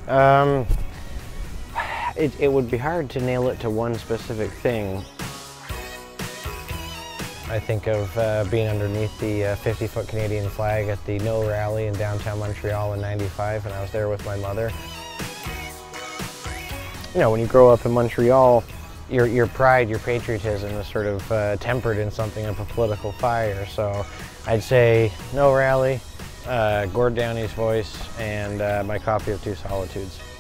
It would be hard to nail it to one specific thing. I think of being underneath the 50-foot Canadian flag at the No rally in downtown Montreal in '95, and I was there with my mother. You know, when you grow up in Montreal, your pride, your patriotism is sort of tempered in something of a political fire. So I'd say No rally, Gord Downie's voice, and my copy of Two Solitudes.